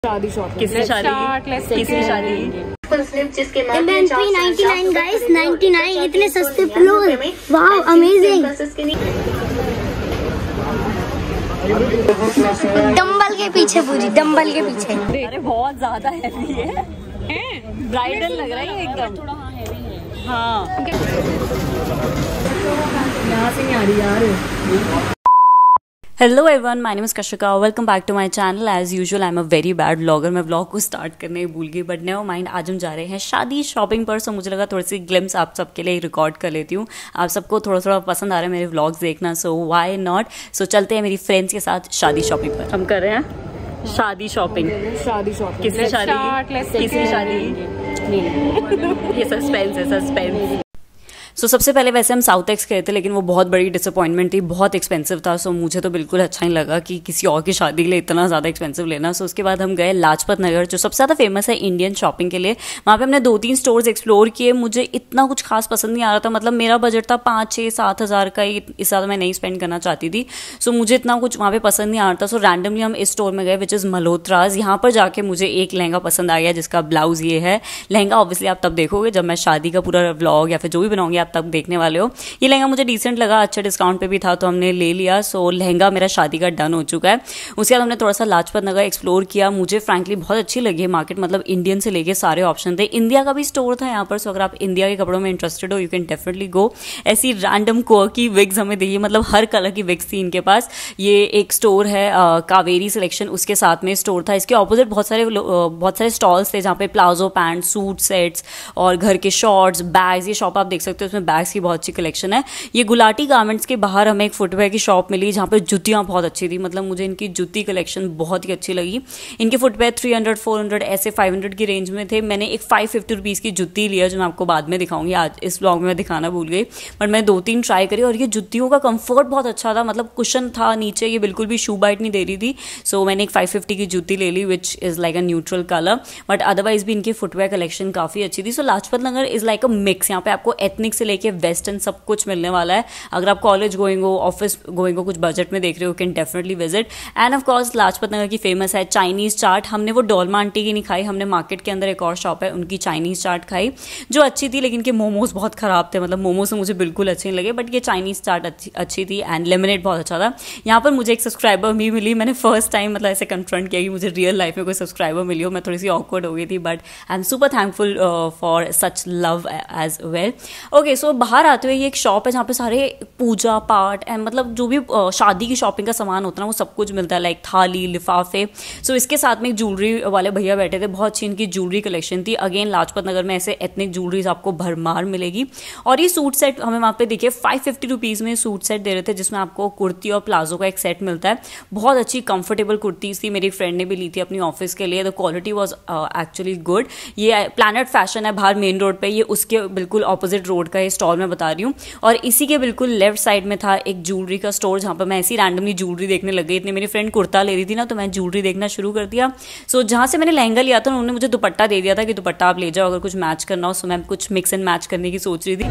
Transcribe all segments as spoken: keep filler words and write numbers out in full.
शादी शॉट किसने शादी किसने शादी इन्वेंट्री निन्यानवे गाइस निन्यानवे इतने सस्ते फ्लोर वाओ अमेजिंग। डंबल के पीछे पूरी डंबल के पीछे। अरे बहुत ज्यादा हैवी है, ब्राइडल लग रहा है एकदम। थोड़ा हाँ हैवी है। हाँ यहाँ से नहीं आ रही यार। Hello everyone, my name is Kashika, welcome back to my channel. As usual I am a very bad vlogger. मैं व्लॉग को स्टार्ट करने ही भूल गई, बट नेवर माइंड। आज हम जा रहे हैं शादी शॉपिंग पर, सो मुझे लगा थोड़ी सी ग्लिम्स आप सबके लिए रिकॉर्ड कर लेती हूँ। आप सबको थोड़ा थोड़ा पसंद आ रहा है मेरे व्लॉग्स देखना, सो व्हाई नॉट। सो चलते हैं मेरी फ्रेंड्स के साथ शादी शॉपिंग पर। हम कर रहे हैं शादी शॉपिंग। शादी शॉपिंग किसने शादी किसने शादी ये सस्पेंस है, सस्पेंस। सो so, सबसे पहले वैसे हम साउथ एक्स गए थे, लेकिन वो बहुत बड़ी डिसअपॉइंटमेंट थी, बहुत एक्सपेंसिव था। सो so, मुझे तो बिल्कुल अच्छा नहीं लगा कि किसी और की शादी के लिए इतना ज़्यादा एक्सपेंसिव लेना। सो so, उसके बाद हम गए लाजपत नगर, जो सबसे ज़्यादा फेमस है इंडियन शॉपिंग के लिए। वहाँ पे हमने दो तीन स्टोर्स एक्सप्लोर किए। मुझे इतना कुछ खास पसंद नहीं आ रहा था, मतलब मेरा बजट था पाँच छः सात हज़ार का ही, इससे ज़्यादा मैं नहीं स्पेंड करना चाहती थी। सो so, मुझे इतना कुछ वहाँ पे पसंद नहीं आ रहा था। सो so, रैंडमली हम इस स्टोर में गए विच इज़ मल्होत्राज। यहाँ पर जाके मुझे एक लहंगा पसंद आ गया, जिसका ब्लाउज ये है। लहंगा ऑब्वियसली आप तब देखोगे जब मैं शादी का पूरा व्लॉग या फिर जो भी बनाऊंगी, आप तब देखने वाले हो। ये लहंगा मुझे डिसेंट लगा, अच्छा डिस्काउंट पे भी था, तो हमने ले लिया। सो लहंगा मेरा शादी का डन हो चुका है। उसके बाद हमने थोड़ा सा लाजपत नगर एक्सप्लोर किया। मुझे फ्रैंकली बहुत अच्छी लगी मार्केट, मतलब इंडियन से लेके सारे ऑप्शन थे। इंडिया का भी स्टोर था यहाँ पर, सो अगर आप इंडिया के कपड़ों में इंटरेस्टेड हो, यू कैन डेफिनेटली गो। ऐसी रैंडम को की विग्स हमें देखिए, मतलब हर कलर की विग्स थी इनके पास। ये एक स्टोर है कावेरी सिलेक्शन, उसके साथ में स्टोर था। इसके ऑपोजिट बहुत सारे बहुत सारे स्टॉल्स थे, जहाँ पे प्लाजो पैंट, सूट सेट्स और घर के शॉर्ट्स, बैग्स। ये शॉप आप देख सकते हो, उसमें बैग्स की बहुत अच्छी कलेक्शन है। ये गुलाटी गारमेंट्स के बाहर हमें एक फुटवेयर की शॉप मिली, जहाँ पे जुतियाँ बहुत अच्छी थी। मतलब मुझे इनकी जुती कलेक्शन बहुत ही अच्छी लगी। इनके footwear three hundred four hundred ऐसे फाइव हंड्रेड की रेंज में थे। मैंने एक फाइव फिफ्टी रुपीज़ की जुत्ती लिया, जो मैं आपको बाद में दिखाऊंगी। आज इस ब्लॉग में मैं दिखाना भूल गई, बट मैं दो तीन ट्राई करी और ये जुतियों का कंफर्ट बहुत अच्छा था। मतलब कुशन था नीचे, ये बिल्कुल भी शू बाइट नहीं दे रही थी। सो so, मैंने एक फाइव फिफ्टी की जुत्ती ले ली, which is like a neutral colour, but otherwise भी इनकी फुटवेयर कलेक्शन काफ़ी अच्छी थी। So so, Lajpat Nagar is like a mix. यहाँ पे आपको एथनिक से लेके वेस्टर्न सब कुछ मिलने वाला है। अगर आप कॉलेज गोइंग हो, ऑफिस गोइंग हो, कुछ बजट में देख रहे हो, can definitely visit. And of course Lajpat Nagar की फेमस है चाइनीज चाट। हमने वो डोलमा आंटी की नहीं खाई, हमने मार्केट के अंदर एक और शॉप है उनकी चाइनीज चाट खाई, जो अच्छी थी, लेकिन के मोमोज बहुत खराब थे। मतलब मोमोज तो मुझे बिल्कुल अच्छे नहीं लगे, बट ये चाइनीज चाट अच्छी अच्छी थी। एंड लेमनेड बहुत अच्छा था। यहाँ पर मुझे एक सब्सक्राइबर भी मिली। मैंने फर्स्ट टाइम मतलब ऐसे कन्फ्रंट किया कि मुझे रियल लाइफ में कोई सब्सक्राइबर मिली हो। मैं थोड़ी सी ऑकवर्ड हो गई थी, but I am super thankful for such love as well. Okay, so बाहर आते हुए ये एक शॉप है, जहाँ पे सारे पूजा पाठ एंड मतलब जो भी शादी की शॉपिंग का सामान होता है ना, वो सब कुछ मिलता है, लाइक थाली, लिफाफे। सो इसके साथ में एक ज्वेलरी वाले भैया बैठे थे, बहुत अच्छी इनकी ज्वेलरी कलेक्शन थी। अगेन लाजपत नगर में ऐसे एथनिक ज्वेलरीज आपको भरमार मिलेगी। और ये सूट सेट हमें वहाँ पे देखिए फाइव फिफ्टी रुपीज़ में सूट सेट दे रहे थे, जिसमें आपको कुर्ती और प्लाजो का एक सेट मिलता है। बहुत अच्छी कंफर्टेबल कुर्तीज थी, मेरी फ्रेंड ने भी ली थी अपनी ऑफिस के लिए। The quality was actually good. ये प्लैनेट फैशन है बाहर मेन रोड पर, ये उसके बिल्कुल ऑपोजिट रोड का ये स्टॉल मैं बता रही हूँ। और इसी के बिल्कुल लेफ्ट साइड में था एक ज्वेलरी का स्टोर, जहाँ पर मैं ऐसी रैंडमली ज्वेलरी देखने लग गई। इतनी मेरी फ्रेंड कुर्ता ले रही थी ना, तो मैं ज्वेलरी देखना शुरू कर दिया। सो so, जहाँ से मैंने लहंगा लिया था, उन्होंने मुझे दुपट्टा दे दिया था कि दुपट्टा आप ले जाओ अगर कुछ मैच करना हो। सो मैं कुछ मिक्स एंड मैच करने की सोच रही थी।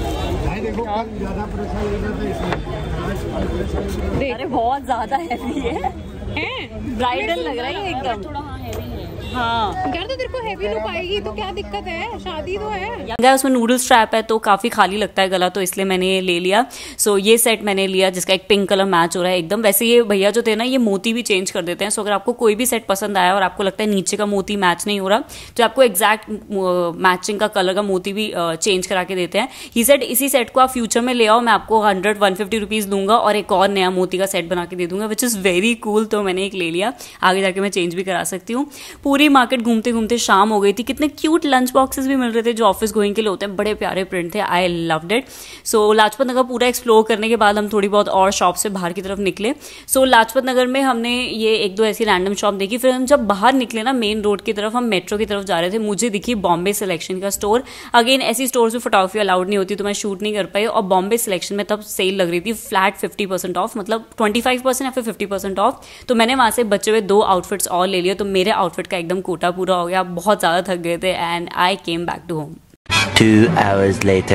अरे बहुत ज्यादा हैवी है, ब्राइडल लग रहा है एकदम। थोड़ा हाँ हैवी है। हाँ यार, तो तेरे को हैवी लुक आएगी तो क्या दिक्कत है, शादी तो है। यार उसमें नूडल स्ट्रैप है, तो काफी खाली लगता है गला, तो इसलिए मैंने ये ले लिया। सो so, ये सेट मैंने लिया, जिसका एक पिंक कलर मैच हो रहा है एकदम। वैसे ये भैया जो थे ना, ये मोती भी चेंज कर देते हैं। सो so, अगर आपको कोई भी सेट पसंद आया और आपको लगता है नीचे का मोती मैच नहीं हो रहा, तो आपको एग्जैक्ट मैचिंग का कलर का मोती भी चेंज करा के देते हैं। ही सेट इसी सेट को आप फ्यूचर में ले आओ, मैं आपको हंड्रेड वन फिफ्टी रुपीज दूंगा और एक और नया मोती का सेट बना के दे दूंगा, विच इज वेरी कूल। तो मैंने एक ले लिया, आगे जाके मैं चेंज भी करा सकती हूँ। पूरी मार्केट घूमते घूमते शाम हो गई थी। कितने क्यूट लंच बॉक्सेस भी मिल रहे थे, जो ऑफिस गोइंग के लिए होते हैं। बड़े प्यारे प्रिंट थे, I loved it. So Lajpat Nagar पूरा एक्सप्लोर करने के बाद हम थोड़ी बहुत और शॉप से बाहर की तरफ निकले। सो so, लाजपत नगर में हमने ये एक दो ऐसी रैंडम शॉप देखी। फिर हम जब बाहर निकले ना मेन रोड की तरफ, हम मेट्रो की तरफ जा रहे थे, मुझे दिखी बॉम्बे सिलेक्शन का स्टोर। अगेन ऐसी स्टोर में फोटोग्राफी अलाउड नहीं होती, तो मैं शूट नहीं कर पाई। और बॉम्बे सिलेक्शन में तब सेल लग रही थी, फ्लैट फिफ्टी परसेंट ऑफ, मतलब ट्वेंटी फाइव परसेंट या फिर फिफ्टी परसेंट ऑफ। तो मैंने वहां से बचे हुए दो आउटफिट्स और ले लिए, तो मेरे आउटफिट का एकदम कोटा पूरा हो गया। बहुत ज्यादा थक गए थे and I came back to home. Two hours later.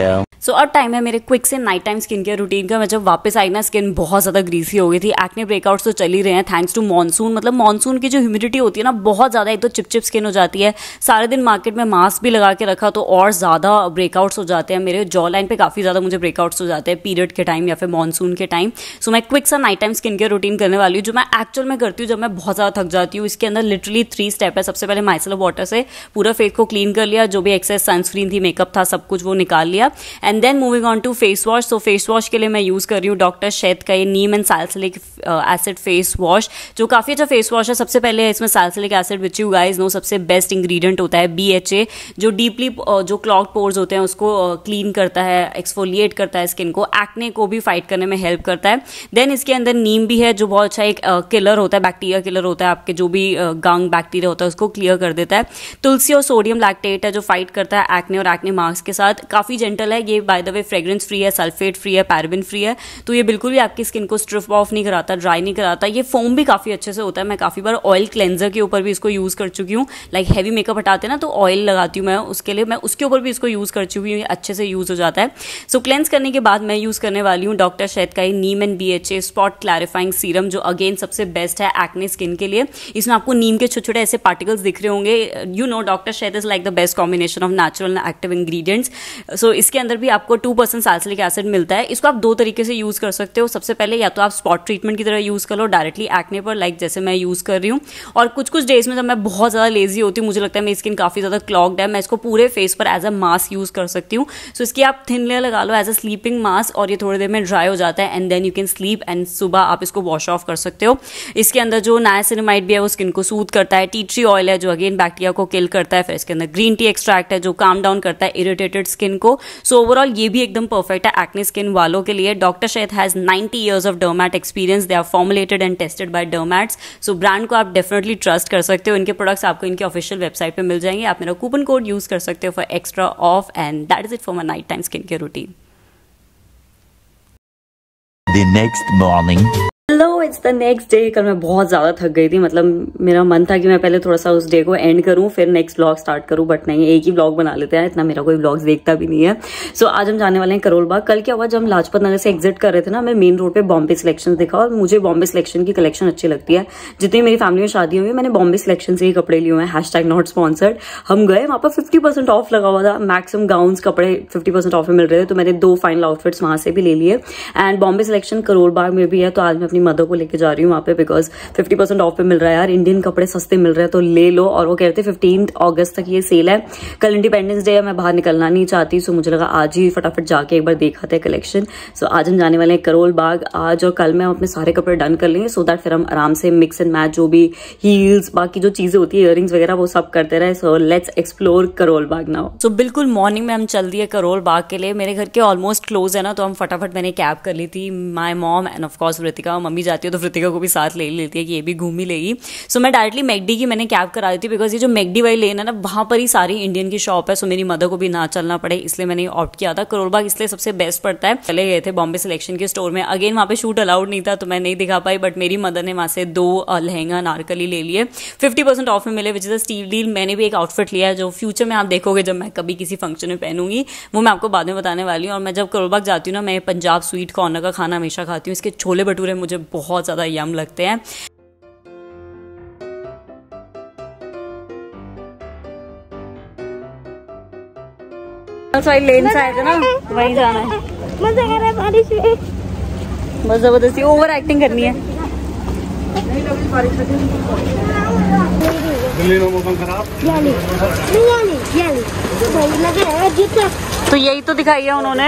So so, अब टाइम है मेरे क्विक से night time skin care routine का। मैं जब वापस आई ना, स्किन बहुत ज़्यादा ग्रीसी हो गई थी। एक्ने ब्रेकआउट्स तो चल ही रहे हैं थैंक्स टू मॉनसून। मतलब मॉनसून की जो ह्यूमिडिटी होती है ना, बहुत ज़्यादा, एक तो चिपचिप स्किन हो जाती है। सारे दिन मार्केट में मास्क भी लगा के रखा तो और ज़्यादा ब्रेकआउट्स हो जाते हैं। मेरे जॉ लाइन पे काफ़ी ज़्यादा मुझे ब्रेकआउट्स हो जाते हैं पीरियड के टाइम या फिर मॉनसून के टाइम। सो मैं क्विक सा night time skin care routine करने वाली हूँ, जो मैं एक्चुअल में करती हूँ जब मैं बहुत ज़्यादा थक जाती हूँ। इसके अंदर लिटरली थ्री स्टेप है। सबसे पहले माइसेलर वाटर से पूरा फेस को क्लीन कर लिया, जो भी एक्सेस सनस्क्रीन थी, मेकअप था, सब कुछ वो निकाल लिया। And then moving on to face wash. So face wash के लिए मैं यूज कर रही हूँ डॉक्टर शैथ का ये neem and salicylic acid face wash, जो काफी अच्छा फेस वॉश है। सबसे पहले इसमें salicylic acid, which you guys know सबसे बेस्ट इंग्रेडिएंट होता है बी एच ए, जो डीपली जो क्लॉग पोर्स होते हैं उसको क्लीन करता है, एक्सफोलिएट करता है स्किन को, एक्ने को भी फाइट करने में हेल्प करता है। देन इसके अंदर नीम भी है, जो बहुत अच्छा एक किलर होता है, बैक्टीरिया किलर होता है, आपके जो भी गंग बैक्टीरिया होता है उसको क्लियर कर देता है। तुलसी और सोडियम लैक्टेट है, जो फाइट करता है एक्ने और एक्ने मार्क्स के साथ। काफी जेंटल है ये, by the way fragrance free है, सल्फेट फ्री है, पैराबेन फ्री है, तो ये बिल्कुल भी आपकी स्किन को स्ट्रिप ऑफ नहीं कराता, ड्राई नहीं कराता। ये फोम भी काफी अच्छे से होता है। मैं काफी बार ऑयल क्लेंजर के ऊपर भी इसको यूज कर चुकी हूँ। लाइक हैवी मेकअप हटाते हैं ना तो ऑयल लगाती हूँ मैं, उसके लिए मैं उसके ऊपर भी इसको यूज कर चुकी हूँ। ये अच्छे से यूज हो जाता है। सो so, क्लेंस करने के बाद मैं यूज करने वाली हूँ डॉक्टर शैथ का ये neem and B H A spot clarifying serum, जो अगेन सबसे बेस्ट है एक्ने स्किन के लिए। इसमें आपको नीम के छोटे छोटे ऐसे पार्टिकल्स दिख रहे होंगे। You know doctor Sheth is like the best combination of natural and active ingredients. So इसके अंदर भी आपको टू परसेंट सैलिसिलिक एसिड मिलता है। इसको आप दो तरीके से यूज कर सकते हो। सबसे पहले या तो आप स्पॉट ट्रीटमेंट की तरह यूज कर लो डायरेक्टली एक्ने पर, लाइक जैसे मैं यूज कर रही हूँ। और कुछ कुछ डेज में जब मैं बहुत ज्यादा लेजी होती हूँ, मुझे लगता है मेरी स्किन काफी ज्यादा क्लॉग्ड है, मैं इसको पूरे फेस पर एज अ मास्क यूज कर सकती हूँ। सो इसकी आप थिन लेयर लगा लो एज अ स्लीपिंग मास्क, और ये थोड़ी देर में ड्राई हो जाता है and then you can sleep and सुबह आप इसको वॉश ऑफ कर सकते हो। इसके अंदर जो नाइसिनामाइड भी है वो स्किन को सूद करता है। टी ट्री ऑयल है जो अगेन बैक्टीरिया को किल करता है। फिर इसके अंदर ग्रीन टी एक्सट्रैक्ट है जो काम डाउन करता है इरिटेटेड स्किन को। सो ओवरऑल ये भी एकदम परफेक्ट है एक्ने स्किन वालों के लिए। Doctor Sheth has ninety years of derm experience. They are formulated and tested by derms. So brand को आप डेफिनेटली ट्रस्ट कर सकते हो। इनके प्रोडक्ट्स आपको इनके ऑफिशियल वेबसाइट पे मिल जाएंगे। आप मेरा कूपन कोड यूज कर सकते हो for extra off. And that is it for my night time skin care routine. The next morning. Hello, it's the next day. कल मैं बहुत ज्यादा थक गई थी। मतलब मेरा मन था कि मैं पहले थोड़ा सा उस डे को एंड करूं फिर नेक्स्ट ब्लॉग स्टार्ट करूं, बट नहीं, एक ही ब्लॉग बना लेते हैं। इतना मेरा कोई ब्लॉग्स देखता भी नहीं है। सो so, आज हम जाने वाले हैं करोल बाग। कल क्या हुआ, जब हम लाजपत नगर से एग्जिट कर रहे थे ना, मैं मेन रोड पे बॉम्बे सिलेक्शन देखा और मुझे बॉम्बे सिलेक्शन की कलेक्शन अच्छी लगती है। जितनी मेरी फैमिली में शादी हुई, मैंने बॉम्बे सिलेक्शन से ही कपड़े लिए हुए हैं। Hashtag not sponsored. हम गए, वहां पर फिफ्टी परसेंट ऑफ लगा हुआ था। मैक्सिमम गाउन्स कपड़े फिफ्टी परसेंट ऑफ में मिल रहे थे, तो मैंने दो फाइनल आउटफिट्स वहां से भी ले लिए। एंड बॉम्बे सिलेक्शन करोल बाग में भी है, तो आज मैं अपनी मदर को लेकर जा रही हूँ वहां पे, बिकॉज फिफ्टी परसेंट ऑफ पे मिल रहा है यार। इंडियन कपड़े सस्ते मिल रहे हैं तो ले लो। और वो कहते हैं फिफ्टीन अगस्त तक ये सेल है। कल इंडिपेंडेंस डे है, मैं बाहर निकलना नहीं चाहती, सो मुझे लगा आज ही फटाफट जाके एक बार देखाते हैं कलेक्शन। सो आज हम जाने वाले हैं करोल बाग। आज और कल में हम अपने सारे कपड़े डन कर लेंगे, सो दैट फिर हम आराम से मिक्स एंड मैच जो भी हील्स, बाकी जो चीजें होती है, इयररिंग्स वगैरह, वो सब करते रहे। So let's explore Karol Bagh now. So बिल्कुल मॉर्निंग में हम चल दिए करोल बाग के लिए। मेरे घर के ऑलमोस्ट क्लोज है ना, तो हम फटाफट मैंने कैब कर ली थी। My mom and of course Vritika, मम्मी जाती है तो वृतिका को भी साथ ले लेती है कि ये भी घूम ही लेगी। सो मैं डायरेक्टली मैकडी की मैंने कैब करा दी थी, बिकॉज ये जो मैकडी वाली लेन है ना, वहां पर ही सारी इंडियन की शॉप है। सो मेरी मदर को भी ना चलना पड़े, इसलिए मैंने ऑप्ट किया था। करोल बाग इसलिए सबसे बेस्ट पड़ता है। चले गए थे बॉम्बे सिलेक्शन के स्टोर में। अगेन वहां पे शूट अलाउड नहीं था तो मैं नहीं दिखा पाई, बट मेरी मदर ने वहां से दो लहंगा नारकली ले लिए, फिफ्टी परसेंट ऑफ में मिले, which is a steal deal. मैंने भी एक आउटफिट लिया है जो फ्यूचर में आप देखोगे जब मैं कभी किसी फंक्शन में पहनूंगी, वो मैं आपको बाद में बताने वाली हूँ। और मैं जब करोल बाग जाती हूँ ना, मैं पंजाब स्वीट कॉर्नर का खाना हमेशा खाती हूँ। इसके छोले भटूरे मुझे बहुत ज्यादा यम लगते हैं। लेन से आए थे ना, वहीं जाना है। मजा कर रहा है बारिश में, बस जबरदस्ती ओवर एक्टिंग करनी है। तो यही तो दिखाई है उन्होंने।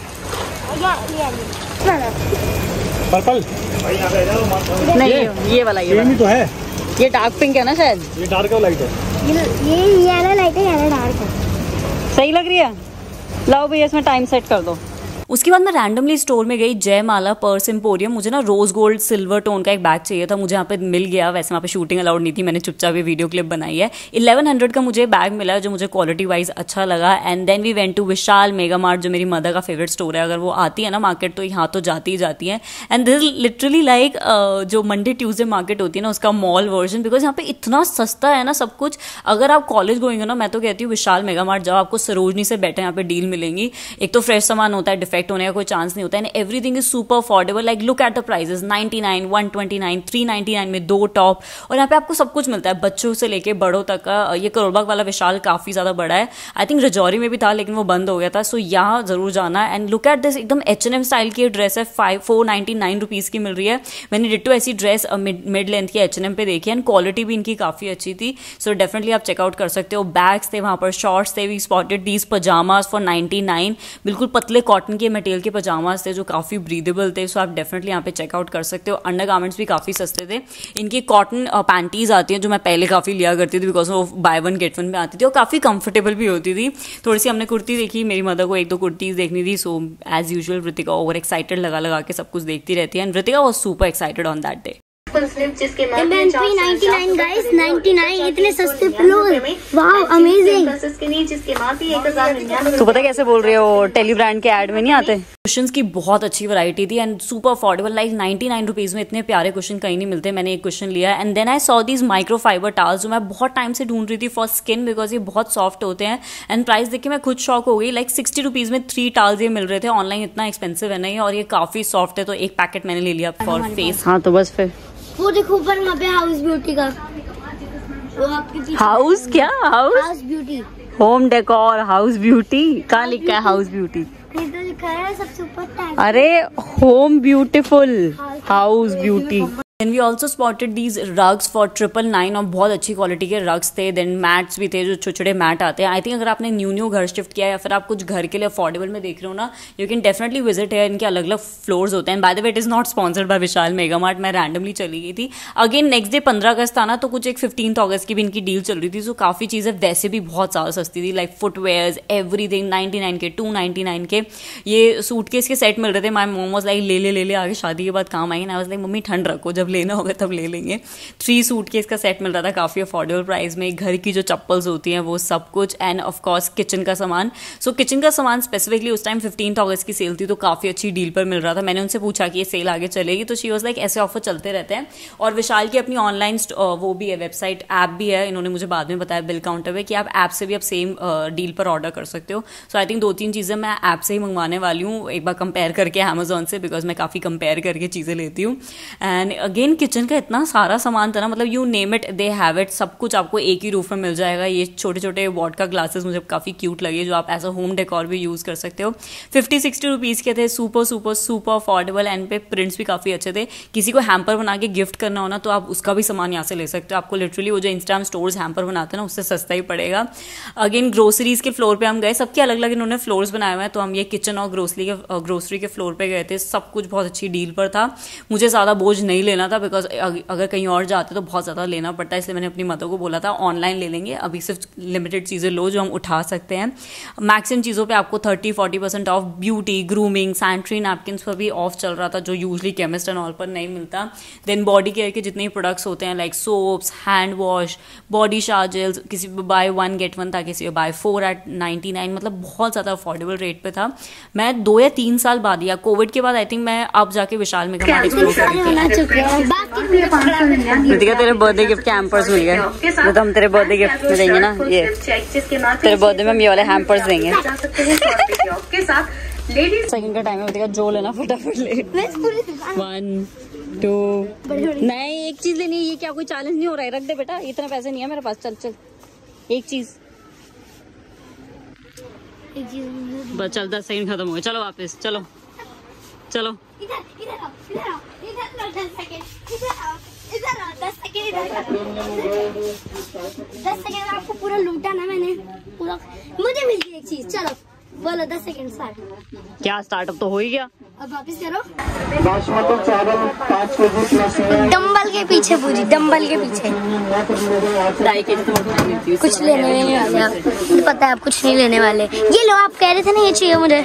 पर्पल नहीं, ये वाला ये वाला तो है। ये डार्क पिंक है ना शायद। ये डार्क और लाइट है। ये येलो लाइट है, येलो डार्क है। सही लग रही है। लाओ भैया इसमें टाइम सेट कर दो। उसके बाद मैं रैंडमली स्टोर में गई, जयमाला पर्स एम्पोरियम। मुझे ना रोज गोल्ड सिल्वर टोन का एक बैग चाहिए था, मुझे यहाँ पे मिल गया। वैसे वहाँ पे शूटिंग अलाउड नहीं थी, मैंने चुपचाप ये वीडियो क्लिप बनाई है। इलेवन हंड्रेड का मुझे बैग मिला जो मुझे क्वालिटी वाइज अच्छा लगा। And then we went to Vishal mega mart, जो मेरी मदर का फेवरेट स्टोर है। अगर वो आती है ना मार्केट तो यहाँ तो जाती ही जाती है। एंड दिस लिटरली लाइक जो मंडे ट्यूजडे मार्केट होती है ना उसका मॉल वर्जन, बिकॉज यहाँ पे इतना सस्ता है ना सब कुछ। अगर आप कॉलेज गोइंग हो ना, मैं तो कहती हूँ विशाल मेगा मार्ट जाओ, आपको सरोजनी से बेटर यहाँ पे डील मिलेंगी। एक तो फ्रेश सामान होता है, डिफेक्ट होने का कोई चांस नहीं होता है। And everything is super affordable. Like look at the prices, ninety nine, one twenty nine, three ninety nine में दो टॉप। और यहाँ पे आपको सब कुछ मिलता है, बच्चों से लेके बड़ों तक का। ये करोलबाग वाला विशाल काफी ज्यादा बड़ा है। आई थिंक रजौरी में भी था लेकिन वो बंद हो गया था। सो यहाँ जरूर जाना। एंड लुक एट दिस, एकदम एच एन एम स्टाइल की ड्रेस है, five four ninety nine rupees की मिल रही है। मैंने डिट्टो ऐसी ड्रेस मिड लेंथ की एच एन एम पे देखी एंड क्वालिटी भी इनकी काफी अच्छी थी। सो डेफिनेटली आप चेकआउट कर सकते हो। बैग्स थे वहां पर, शॉर्ट्स थे, we spotted these pyjamas for ninety nine. बिल्कुल पतले कॉटन के मटेरियल के पजामास थे जो काफी ब्रीदेबल थे। सो आप डेफिनेटली यहाँ पे चेकआउट कर सकते हो। अंडर गारमेंट्स भी काफी सस्ते थे। इनकी कॉटन पैंटीज आती हैं जो मैं पहले काफी लिया करती थी, बिकॉज वो बाय वन गेट वन में आती थी और काफी कंफर्टेबल भी होती थी। थोड़ी सी हमने कुर्ती देखी, मेरी मदर को एक दो कुर्तीज देखनी थी। So as usual Ritika over excited लगा लगा के सब कुछ देखती रहती है। And Ritika was super excited on that day. Ninety nine guys, ninety nine, इतने सस्ते फ्लोर, वाओ अमेजिंग। तो पता कैसे बोल रहे हो, टेली ब्रांड के एड में नहीं आते। कुशन्स की बहुत अच्छी वैरायटी थी and super affordable. Like ninety nine rupees में इतने प्यारे कुशन कहीं नहीं मिलते। मैंने एक कुशन लिया and then I saw these micro fibre towels जो मैं बहुत टाइम से ढूंढ रही थी फॉर स्किन, बिकॉज ये बहुत सॉफ्ट होते हैं। एंड प्राइस देख के मैं खुद शॉक हो गई। लाइक सिक्सटी रुपीज में थ्री टाल्स ये मिल रहे थे। ऑनलाइन इतना एक्सपेंसिव है नहीं, और ये काफी सॉफ्ट है। तो एक पैकेट मैंने ले लिया फॉर फेस। हाँ तो बस फिर वो देखो ऊपर वहाँ पे हाउस ब्यूटी का, वो आपके पीछे हाउस, क्या house, house beauty, home decor house beauty. कहाँ लिखा है हाउस ब्यूटी? ये तो लिखा है सबसे ऊपर टैग। अरे home beautiful house beauty. Then we also spotted these rugs for triple nine, और बहुत अच्छी क्वालिटी के रग्स थे। देन मैट्स भी थे, जो छोटे छोटे मैट आते हैं। आई थिंक अगर आपने न्यू न्यू घर शिफ्ट किया है या फिर आप कुछ घर के लिए अफोर्डेबल में देख रहे हो ना, यू कैन डेफिनेटली विजिट है। इनके अलग अलग फ्लोर्स होते हैं। By the way it is not sponsored by Vishal mega mart, मैं रैंडमली चली गई थी। अगेन नेक्स्ट डे पंद्रह अगस्त था ना, तो कुछ एक फिफ्टीन अगस्त की भी इनकी डील चल रही थी। सो काफी चीजें वैसे भी बहुत ज्यादा सस्ती थी। Like footwears, everything ninety nine के, टू नाइनटी नाइन के। ये सूटकेस के सेट मिल रहे थे। माय मॉम वाज लाइक ले ले ले ले आगे शादी के बाद काम आएंगे। आई वाज लाइक मम्मी ठंड रखो, जब लेना होगा तब ले लेंगे। थ्री सूटकेस का सेट मिल रहा था काफी अफोर्डेबल प्राइस में। घर की जो चप्पल्स होती हैं वो सब कुछ, एंड ऑफ कोर्स किचन का सामान। सो किचन का सामान स्पेसिफिकली उस टाइम फिफ्टीन अगस्त की सेल थी तो काफी अच्छी डील पर मिल रहा था। मैंने उनसे पूछा कि ये सेल आगे चलेगी, तो शी वाज लाइक ऐसे ऑफर चलते रहते हैं। और विशाल की अपनी ऑनलाइन वो भी है, वेबसाइट ऐप भी है। इन्होंने मुझे बाद में बताया बिल काउंटर पे कि आप ऐप से भी आप सेम डील पर ऑर्डर कर सकते हो। सो आई थिंक दो तीन चीजें मैं ऐप से ही मंगवाने वाली हूँ, एक बार कंपेयर करके अमेजोन से, बिकॉज मैं काफी कंपेयर करके चीजें लेती हूँ। एंड अगेन किचन का इतना सारा सामान था ना, मतलब you name it they have it. सब कुछ आपको एक ही रूफ में मिल जाएगा। ये छोटे छोटे वॉडका ग्लासेस मुझे काफी क्यूट लगे, जो आप एज अ होम डेकोर भी यूज कर सकते हो। फिफ्टी सिक्सटी रुपीज के थे, super super super affordable. And पे प्रिंट्स भी काफी अच्छे थे। किसी को हैम्पर बना के गिफ्ट करना हो ना, तो आप उसका भी सामान यहाँ से ले सकते हो। आपको लिटरली वो जो इंस्टाग्राम स्टोर्स हैम्पर बनाते हैं ना, उससे सस्ता ही पड़ेगा। अगेन ग्रोसरीज के फ्लोर पे हम गए, सबके अलग अलग इन्होंने फ्लोर्स बनाए हुए हैं। तो हम ये किचन और ग्रोसरी के ग्रोसरी के फ्लोर पे गए थे। सब कुछ बहुत अच्छी डील पर था। मुझे ज्यादा बोझ नहीं लेना था, बिकॉज अगर कहीं और जाते तो बहुत ज्यादा लेना पड़ता है। इसलिए मैंने अपनी मदर को बोला था ऑनलाइन ले लेंगे, अभी सिर्फ लिमिटेड चीजें लो जो हम उठा सकते हैं। मैक्सिमम चीजों पे आपको thirty forty percent off. Beauty, grooming, sanitary napkins पर भी ऑफ चल रहा था, जो यूजली केमिस्ट एंड ऑल पर नहीं मिलता। देन बॉडी केयर के जितने प्रोडक्ट्स होते हैं, like soaps, hand wash, body shower gels, किसी पे बाय वन गेट वन था, किसी पे buy four at ninety nine. मतलब बहुत ज्यादा अफोर्डेबल रेट पे था। मैं दो या तीन साल बाद, या कोविड के बाद आई थिंक मैं अब जाके विशाल में एक्सप्लोर ऋतिका तेरे बर्थडे गिफ्ट के हैम्पर्स मिल गए, वो तो हम तेरे बर्थडे गिफ्ट में देंगे ना। ये तेरे बर्थडे में हम ये वाले हैम्पर्स देंगे। सेकंड का टाइम है ऋतिका, जो लेना फटाफट ले। वन टू नहीं, एक चीज लेनी है। ये क्या कोई चैलेंज नहीं हो रहा है? रख दे बेटा, इतना पैसे नहीं है मेरे पास। चल चल एक चीज बस। चल दस सेकंड खत्म हो गए, चलो वापस चलो चलो। दस सेकंड आपको पूरा लूटा ना मैंने पूरा। मुझे मिल गई एक चीज, चलो बोलो दस सेकंड स्टार्ट। क्या स्टार्टअप तो हो ही गया। अब वापस करो। बासमती चावल पाँच केजी प्लस है। डंबल के पीछे पूजी, डंबल के पीछे ढाई के जी कुछ लेने नहीं वाले आप, मुझे पता है आप कुछ नहीं लेने वाले। ये लो, आप कह रहे थे ना ये चाहिए मुझे।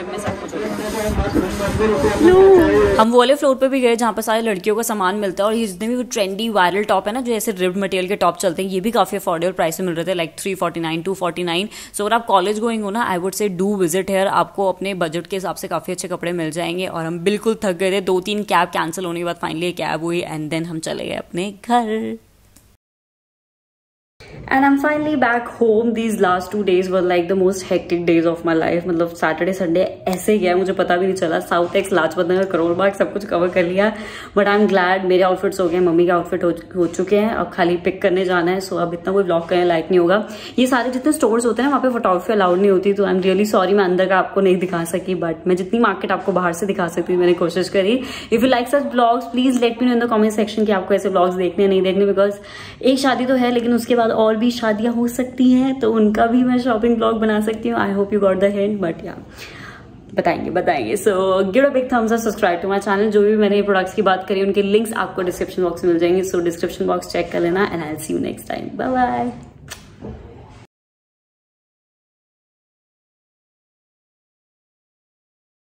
हम वो वाले फ्लोर पे भी गए जहाँ पर सारे लड़कियों का सामान मिलता है, और ये जितने भी वो ट्रेंडी वायरल टॉप है ना, जो ऐसे रिब्ड मटेरियल के टॉप चलते हैं, ये भी काफी अफोर्डेबल प्राइस में मिल रहे थे, like three forty nine two forty nine. So अगर आप कॉलेज गोइंग हो ना, I would say do visit here. आपको अपने बजट के हिसाब से काफी अच्छे कपड़े मिल जाएंगे। और हम बिल्कुल थक गए थे, दो तीन कैब कैंसिल होने के बाद फाइनली कैब हुई, एंड देन हम चले गए अपने घर। And I'm finally back home. These last two days were like the most hectic days of my life. मतलब सैटरडे संडे ऐसे गया मुझे पता भी नहीं चला। साउथ एक्स, लाजपत नगर, करोल बाग सब कुछ कवर कर लिया। बट आई एम ग्लैड मेरे आउटफिट्स हो गए, मम्मी के आउटफिट हो, हो चुके हैं। अब खाली पिक करने जाना है। सो अब इतना कोई ब्लॉग करने लायक नहीं होगा। ये सारे जितने स्टोर्स होते हैं वहाँ पे फोटोग्राफी अलाउड नहीं होती, तो आई एम रियली सॉरी मैं अंदर का आपको नहीं दिखा सकी। बट मैं जितनी मार्केट आपको बाहर से दिखा सकती थी मैंने कोशिश करी। If you like such vlogs please let me know in the comment section कि आपको ऐसे ब्लॉग्स देखने नहीं देखने। बिकॉज एक शादी तो है, लेकिन उसके बाद और भी शादियां हो सकती हैं, तो उनका भी मैं शॉपिंग ब्लॉग बना सकती हूँ। I hope you got the hint. But yeah बताएंगे बताएंगे so give a big thumbs up, subscribe to my channel. जो भी मैंने प्रोडक्ट्स की बात करी उनके लिंक्स आपको डिस्क्रिप्शन बॉक्स में मिल जाएंगे। सो डिस्क्रिप्शन बॉक्स चेक कर लेना, and I will see you next time. Bye bye.